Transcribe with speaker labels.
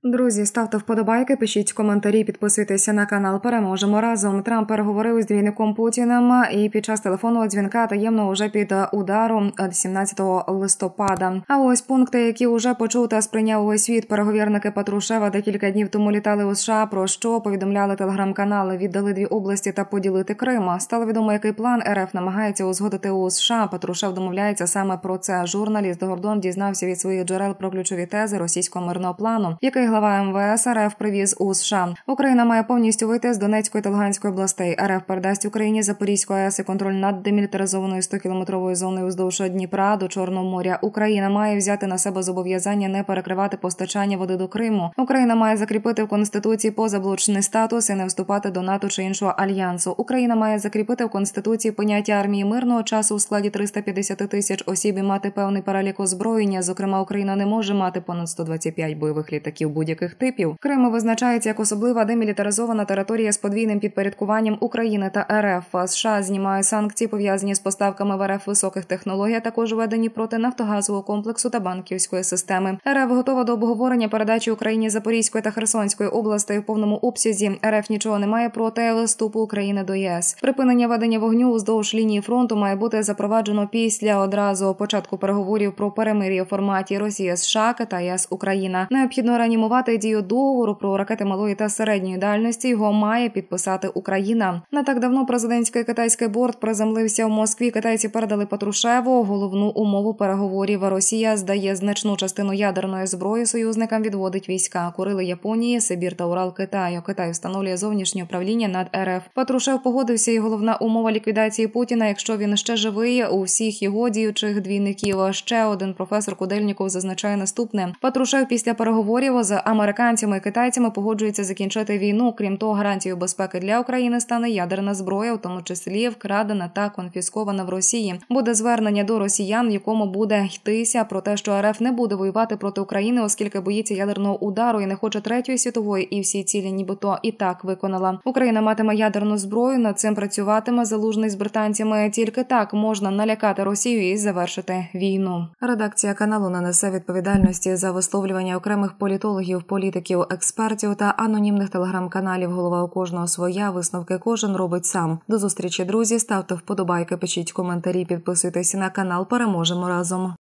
Speaker 1: Друзі, ставте вподобайки, пишіть коментарі, підписуйтеся на канал. Переможемо разом. Трамп переговорив із двійником Путіним і під час телефонного дзвінка таємно уже під ударом 17 листопада. А ось пункти, які вже почув та сприйняв увесь світ. Переговірники Патрушева декілька днів тому літали у США, про що повідомляли телеграм-канали. Віддали дві області та поділити Крим. Стало відомо, який план РФ намагається узгодити у США. Патрушев домовляється саме про це. Журналіст Гордон дізнався від своїх джерел про ключові тези російського мирного плану, який глава МВС РФ привіз у США. Україна має повністю вийти з Донецької та Луганської областей. РФ передасть Україні Запорізьку АЕС і контроль над демілітаризованою 100-кілометровою зоною вздовж Дніпра до Чорного моря. Україна має взяти на себе зобов'язання не перекривати постачання води до Криму. Україна має закріпити в Конституції позаблочний статус і не вступати до НАТО чи іншого альянсу. Україна має закріпити в Конституції поняття армії мирного часу у складі 350 тисяч осіб і мати певний перелік озброєння. Зокрема, Україна не може мати понад 125 бойових літаків будь-яких типів. Крим визначається як особлива демілітаризована територія з подвійним підпорядкуванням України та РФ. США знімає санкції, пов'язані з поставками в РФ високих технологій, а також введені проти нафтогазового комплексу та банківської системи. РФ готова до обговорення передачі Україні Запорізької та Херсонської областей в повному обсязі. РФ нічого не має проти вступу України до ЄС. Припинення ведення вогню уздовж лінії фронту має бути запроваджено після одразу початку переговорів про перемир'я у форматі Росія, США, Китай, ЄС, Україна. Необхідно реанімувати дію договору про ракети малої та середньої дальності. Його має підписати Україна. Не так давно президентський китайський борт приземлився в Москві. Китайці передали Патрушеву головну умову переговорів. Росія здає значну частину ядерної зброї, союзникам відводить війська. Курили Японії, Сибір та Урал Китаю. Китай встановлює зовнішнє управління над РФ. Патрушев погодився, і головна умова ліквідації Путіна, якщо він ще живий, у всіх його діючих двійників. Ще один професор Кудельніков зазначає наступне. Патрушев після переговорів з американцями і китайцями погоджується закінчити війну. Крім того, гарантією безпеки для України стане ядерна зброя, в тому числі вкрадена та конфіскована в Росії. Буде звернення до росіян, в якому буде йтися про те, що РФ не буде воювати проти України, оскільки боїться ядерного удару і не хоче Третьої світової, і всі цілі нібито і так виконала. Україна матиме ядерну зброю, над цим працюватиме Залужний з британцями. Тільки так можна налякати Росію і завершити війну. Редакція каналу не несе відповідальності за висловлювання окремих політологів, політиків, експертів та анонімних телеграм-каналів. Голова у кожного своя, висновки кожен робить сам. До зустрічі, друзі, ставте вподобайки, пишіть коментарі, підписуйтесь на канал. Переможемо разом.